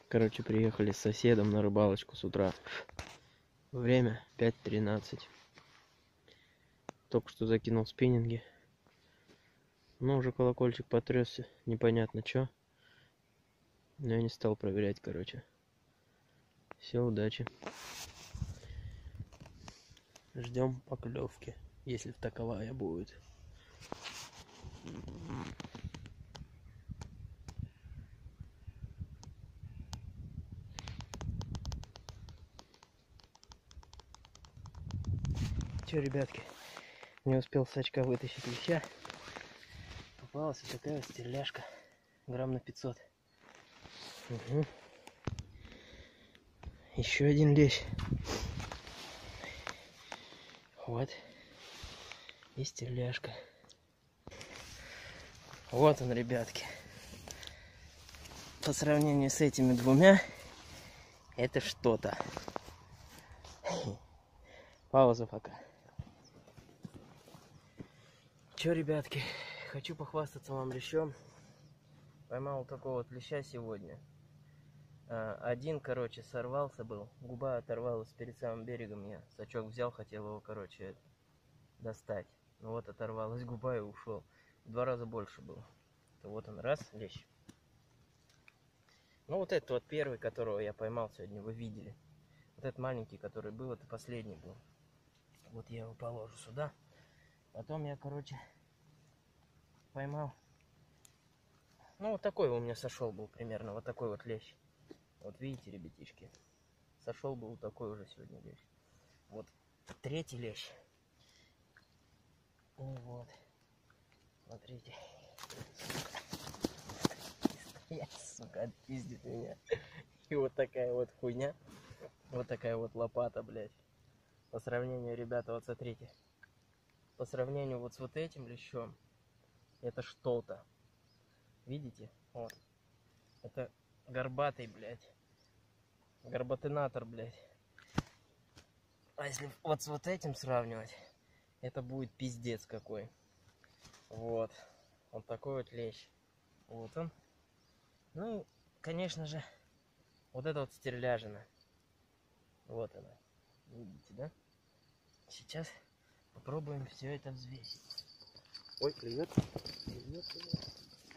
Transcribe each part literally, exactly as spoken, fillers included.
Короче, приехали с соседом на рыбалочку с утра. Время пять тринадцать. Только что закинул спиннинги. Но уже колокольчик потрясся. Непонятно что. Но я не стал проверять, короче. Все, удачи. Ждем поклевки, если таковая будет. Че, ребятки, не успел с очка вытащить леща. Попалась вот такая вот стерляшка. Грамм на пятьсот. Угу. Еще один лещ. Вот. И стерляшка. Вот он, ребятки. По сравнению с этими двумя, это что-то. Пауза пока. Че, ребятки, хочу похвастаться вам лещом. Поймал такого вот леща сегодня. А, один, короче, сорвался был. Губа оторвалась перед самым берегом. Я сачок взял, хотел его, короче, это, достать. Ну вот оторвалась губа и ушел. В два раза больше было. То вот он, раз, лещ. Ну вот этот вот первый, которого я поймал сегодня, вы видели. Вот этот маленький, который был, это последний был. Вот я его положу сюда. Потом я, короче, поймал. Ну вот такой у меня сошел был примерно. Вот такой вот лещ. Вот видите, ребятишки. Сошел был такой уже сегодня лещ. Вот третий лещ. И вот. Смотрите. Я, сука, отпиздит меня. И вот такая вот хуйня. Вот такая вот лопата, блядь. По сравнению, ребята, вот смотрите. По сравнению вот с вот этим лещом. Это что-то. Видите? Вот. Это горбатый, блядь. Горбатынатор, блядь. А если вот с вот этим сравнивать, это будет пиздец какой. Вот. Вот такой вот лещ. Вот он. Ну, конечно же, вот это вот стерляжина. Вот она. Видите, да? Сейчас попробуем все это взвесить. Ой, клюет. Клюет, клюет.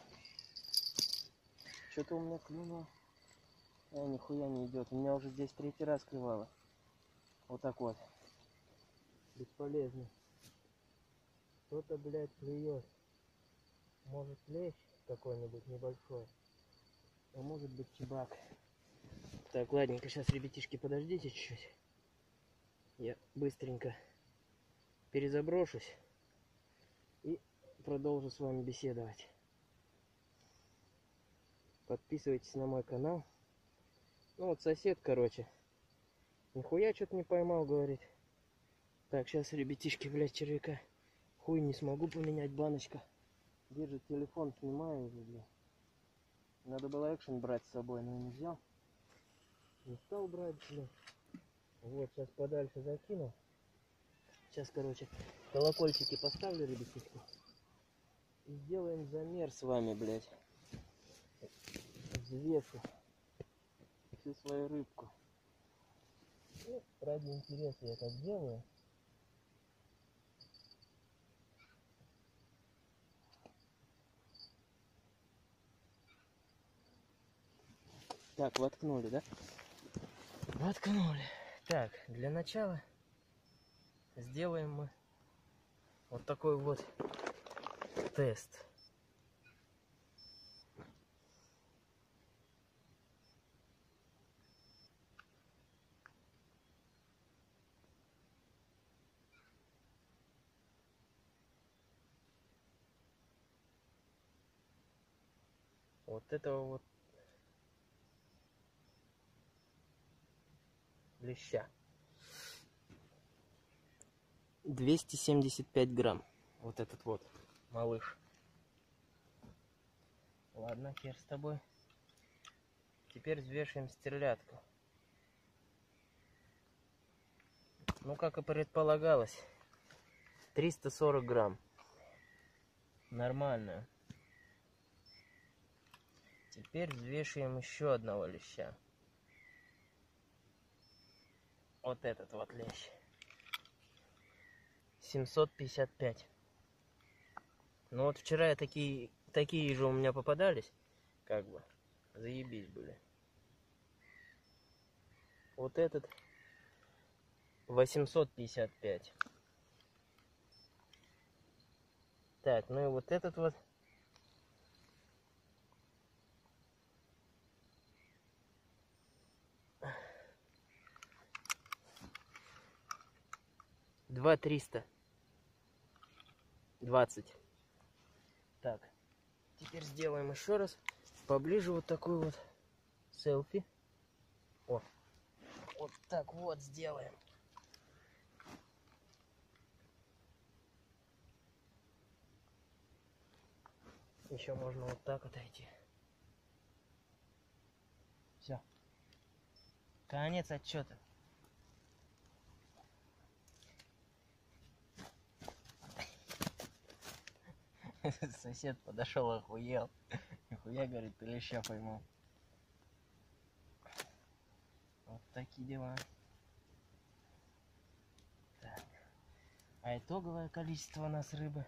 Что-то у меня клюнуло. А, нихуя не идет. У меня уже здесь третий раз клевало. Вот так вот. Бесполезно. Что-то, блядь, клюет. Может, лещ какой-нибудь небольшой. А может быть, чебак. Так, ладненько, сейчас, ребятишки, подождите чуть-чуть. Я быстренько перезаброшусь и продолжу с вами беседовать. Подписывайтесь на мой канал. Ну вот сосед, короче, нихуя что-то не поймал, говорит. Так, сейчас, ребятишки, блядь, червяка. Хуй не смогу поменять, баночка. Держит телефон, снимаю уже, блядь. Надо было экшен брать с собой, но не взял. Не стал брать, блядь. Вот, сейчас подальше закину. Сейчас, короче, колокольчики поставлю, ребятишки. И сделаем замер с вами, блядь. Взвешу всю свою рыбку. Ну, ради интереса я это сделаю. Так, воткнули, да? Воткнули. Так, для начала сделаем мы вот такой вот тест. Вот этого вот леща. двести семьдесят пять грамм. Вот этот вот малыш. Ладно, хер с тобой. Теперь взвешиваем стерлядку. Ну, как и предполагалось, триста сорок грамм. Нормально. Теперь взвешиваем еще одного леща. Вот этот вот лещ. семьсот пятьдесят пять. Ну вот вчера такие, такие же у меня попадались. Как бы. Заебись были. Вот этот восемьсот пятьдесят пять. Так, ну и вот этот вот. Два триста двадцать. Так, теперь сделаем еще раз поближе вот такой вот селфи. О, вот так вот сделаем. Еще можно вот так отойти. Все. Конец отчета. Сосед подошел, охуел. Нихуя, говорит, ты леща поймал. Вот такие дела. Так. А итоговое количество у нас рыбы.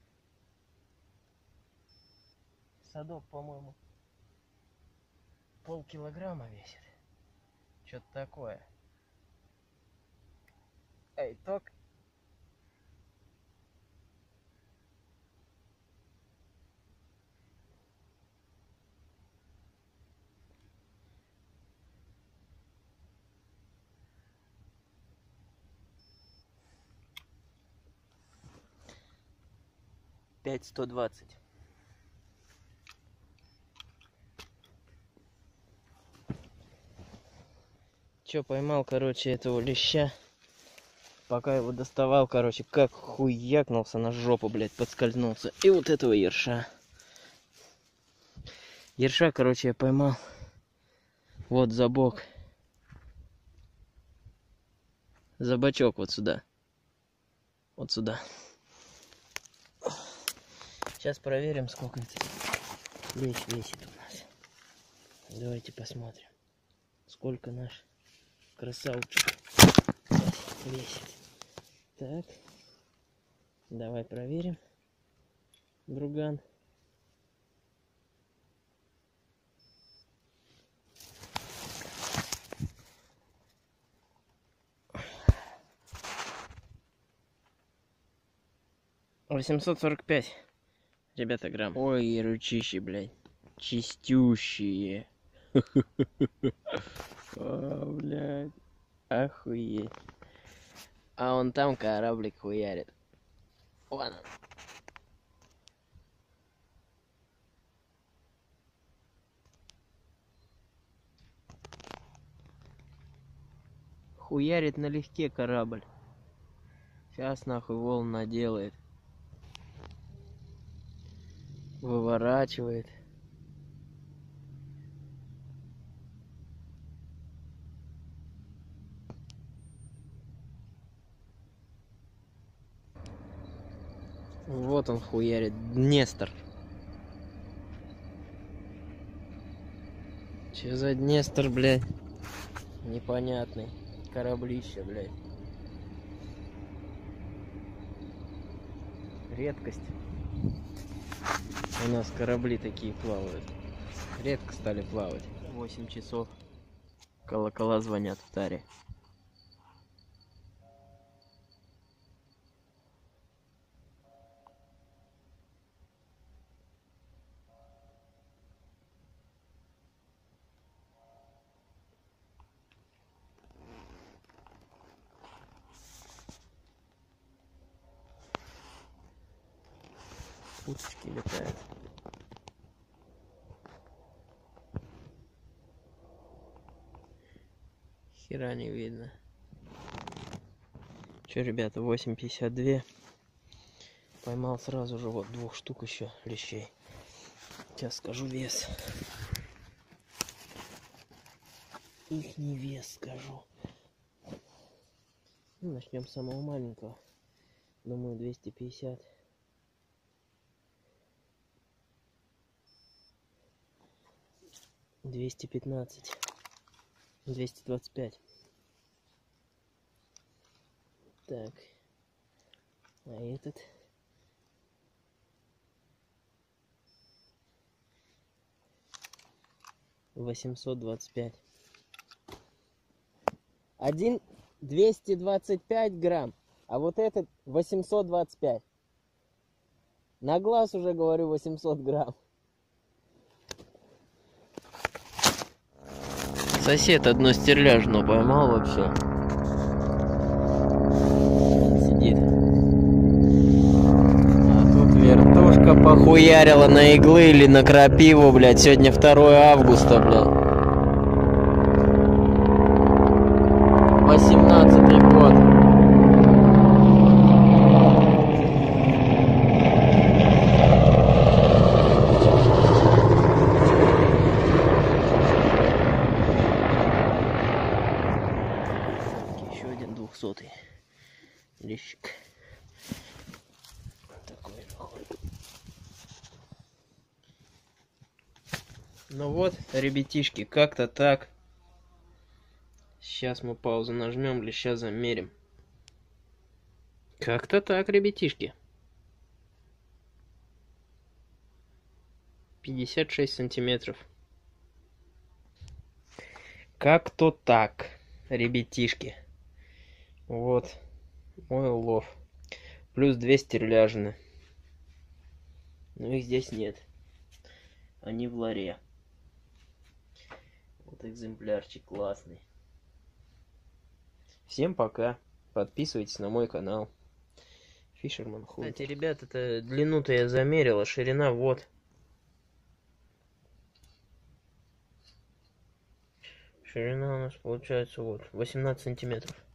Садок, по-моему, полкилограмма весит. Что-то такое. А итог. пять сто двадцать. Че, поймал, короче, этого леща. Пока его доставал, короче, как хуякнулся на жопу, блядь, подскользнулся. И вот этого ерша. Ерша, короче, я поймал. Вот за бок. За бочок вот сюда. Вот сюда. Сейчас проверим, сколько это лещ весит у нас. Давайте посмотрим, сколько наш красавчик весит. Так, давай проверим, друган. восемьсот сорок пять, ребята, грамм. Ой, ручищи, блядь, чистющие. О, блядь, охуеть. А он там кораблик хуярит. Вон он. Хуярит налегке корабль. Сейчас нахуй волн наделает. Выворачивает. Вот он хуярит. Днестр. Че за Днестр, блядь? Непонятный. Кораблище, блядь. Редкость. У нас корабли такие плавают. Редко стали плавать. восемь часов. Колокола звонят в таре. Уточки летают. Хера не видно. Че, ребята, восемь пятьдесят два. Поймал сразу же вот двух штук еще лещей. Сейчас скажу вес. Их не вес скажу. Ну, начнем с самого маленького. Думаю, двести пятьдесят. двести пятнадцать. двести двадцать пять. Так. А этот? восемьсот двадцать пять. Один двести двадцать пять грамм, а вот этот восемьсот двадцать пять. На глаз уже говорю восемьсот грамм. Сосед одно стерляжно поймал вообще. Сидит. А тут вертушка похуярила на иглы или на крапиву, блядь. Сегодня второе августа, блядь. восемнадцатый год. Еще один двухсотый лещик. Такой нахуй. Ну вот, ребятишки, как-то так. Сейчас мы паузу нажмем, леща замерим. Как-то так, ребятишки. пятьдесят шесть сантиметров. Как-то так, ребятишки. Вот мой улов. Плюс две стерляжины. Но их здесь нет. Они в ларе. Вот экземплярчик классный. Всем пока. Подписывайтесь на мой канал. Fisherman Hunt. Кстати, ребят, это длину-то я замерил, а ширина вот. Ширина у нас получается вот восемнадцать сантиметров.